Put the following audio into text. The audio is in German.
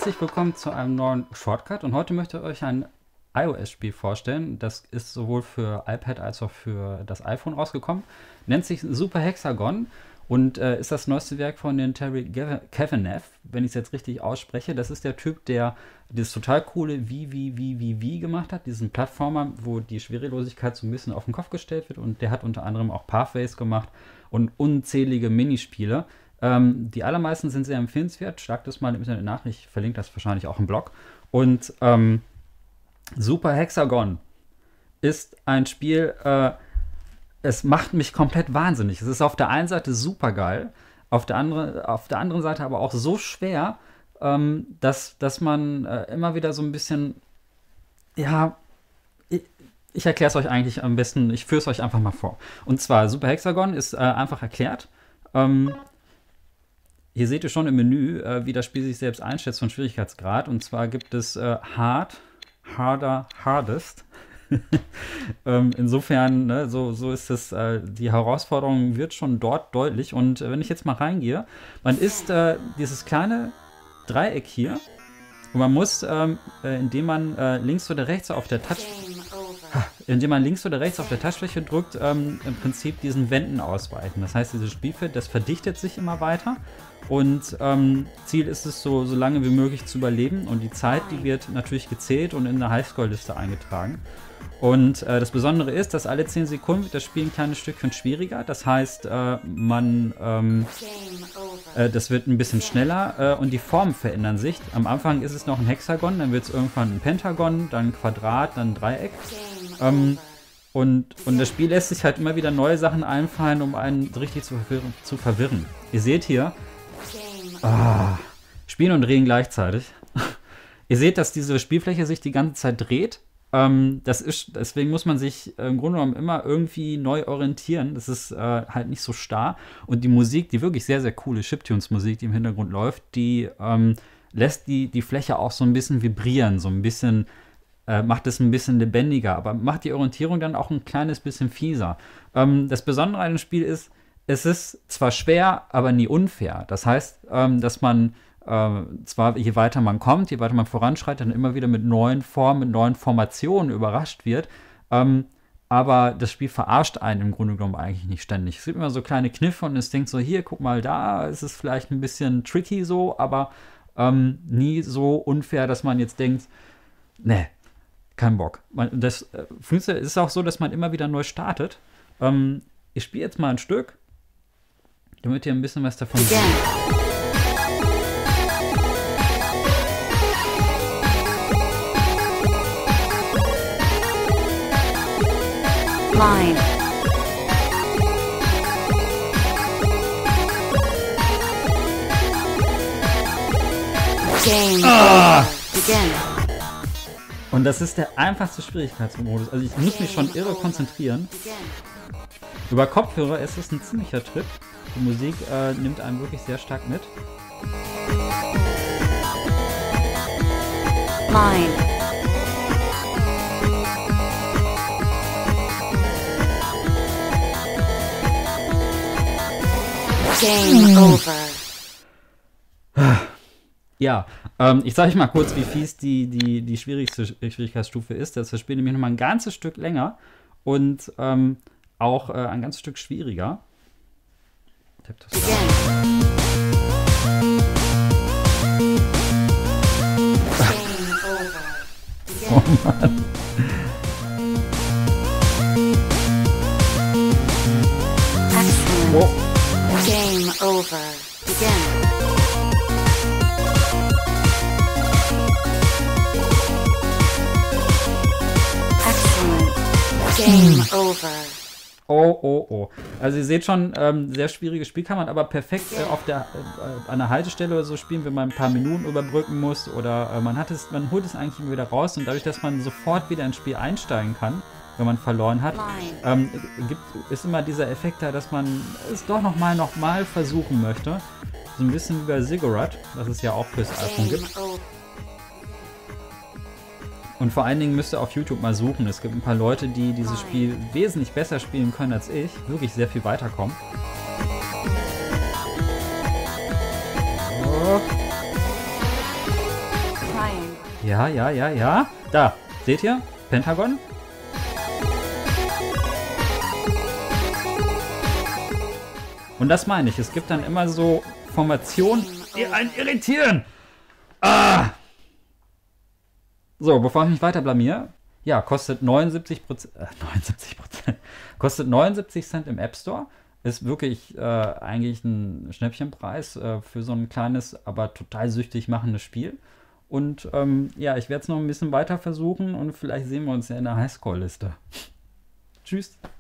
herzlich willkommen zu einem neuen Shortcut und heute möchte ich euch ein iOS-Spiel vorstellen. Das ist sowohl für iPad als auch für das iPhone rausgekommen. Nennt sich Super Hexagon und ist das neueste Werk von den Terry Kavanagh, wenn ich es jetzt richtig ausspreche. Das ist der Typ, der dieses total coole Wie gemacht hat, diesen Plattformer, wo die Schwerelosigkeit so ein bisschen auf den Kopf gestellt wird, und der hat unter anderem auch Pathways gemacht und unzählige Minispiele. Die allermeisten sind sehr empfehlenswert. Schlagt das mal im Internet nach. Ich verlinke das wahrscheinlich auch im Blog. Und Super Hexagon ist ein Spiel, es macht mich komplett wahnsinnig. Es ist auf der einen Seite super geil, auf der anderen Seite aber auch so schwer, dass man immer wieder so ein bisschen, ja, ich erkläre es euch eigentlich am besten, ich führe es euch einfach mal vor. Und zwar, Super Hexagon ist einfach erklärt. Hier seht ihr schon im Menü, wie das Spiel sich selbst einschätzt von Schwierigkeitsgrad. Und zwar gibt es Hard, Harder, Hardest. Insofern, ne, so ist es, die Herausforderung wird schon dort deutlich. Und wenn ich jetzt mal reingehe, man ist dieses kleine Dreieck hier und man muss, indem man links oder rechts auf der Touchfläche drückt, im Prinzip diesen Wänden ausweichen. Das heißt, dieses Spielfeld, das verdichtet sich immer weiter. Und Ziel ist es, so lange wie möglich zu überleben. Und die Zeit, die wird natürlich gezählt und in eine Highscore-Liste eingetragen. Und das Besondere ist, dass alle 10 Sekunden wird das Spiel ein kleines Stückchen schwieriger. Das heißt, das wird ein bisschen schneller und die Formen verändern sich. Am Anfang ist es noch ein Hexagon, dann wird es irgendwann ein Pentagon, dann ein Quadrat, dann ein Dreieck. Und das Spiel lässt sich halt immer wieder neue Sachen einfallen, um einen richtig zu verwirren. Ihr seht hier, Spielen und Drehen gleichzeitig. Ihr seht, dass diese Spielfläche sich die ganze Zeit dreht. Deswegen muss man sich im Grunde genommen immer irgendwie neu orientieren. Das ist halt nicht so starr. Und die Musik, die wirklich sehr, sehr coole Chiptunes-Musik, die im Hintergrund läuft, die lässt die Fläche auch so ein bisschen vibrieren, so ein bisschen, macht es ein bisschen lebendiger, aber macht die Orientierung dann auch ein kleines bisschen fieser. Das Besondere an dem Spiel ist, es ist zwar schwer, aber nie unfair. Das heißt, dass man zwar, je weiter man kommt, je weiter man voranschreitet, dann immer wieder mit neuen Formen, mit neuen Formationen überrascht wird. Aber das Spiel verarscht einen im Grunde genommen eigentlich nicht ständig. Es gibt immer so kleine Kniffe und es denkt so, hier, guck mal, da ist es vielleicht ein bisschen tricky so, aber nie so unfair, dass man jetzt denkt, ne, kein Bock. Das ist auch so, dass man immer wieder neu startet. Ich spiele jetzt mal ein Stück, damit ihr ein bisschen was davon seht. Line. Game. Begin. Und das ist der einfachste Schwierigkeitsmodus. Also ich muss mich schon irre konzentrieren. Über Kopfhörer ist es ein ziemlicher Trip. Die Musik nimmt einen wirklich sehr stark mit. Line. Game over. Ja, ich sage euch mal kurz, wie fies die schwierigste Schwierigkeitsstufe ist. Das Spiel nämlich nochmal ein ganzes Stück länger und auch ein ganzes Stück schwieriger. Oh Mann. Oh. Game over. Begin. Game over. Oh. Also ihr seht schon, sehr schwieriges Spiel, kann man aber perfekt an der Haltestelle oder so spielen, wenn man ein paar Minuten überbrücken muss oder man holt es eigentlich immer wieder raus, und dadurch, dass man sofort wieder ins Spiel einsteigen kann, wenn man verloren hat, ist immer dieser Effekt da, dass man es doch nochmal versuchen möchte. So ein bisschen wie bei Ziggurat, das es ja auch fürs iPhone gibt. Und vor allen Dingen müsst ihr auf YouTube mal suchen. Es gibt ein paar Leute, die dieses Spiel wesentlich besser spielen können als ich. Wirklich sehr viel weiterkommen. Ja. Da, seht ihr? Pentagon. Und das meine ich. Es gibt dann immer so Formationen, die einen irritieren. So, bevor ich mich weiter blamier. Ja, kostet 79%. Kostet 79 Cent im App Store. Ist wirklich eigentlich ein Schnäppchenpreis für so ein kleines, aber total süchtig machendes Spiel. Und ja, ich werde es noch ein bisschen weiter versuchen und vielleicht sehen wir uns ja in der Highscore-Liste. Tschüss.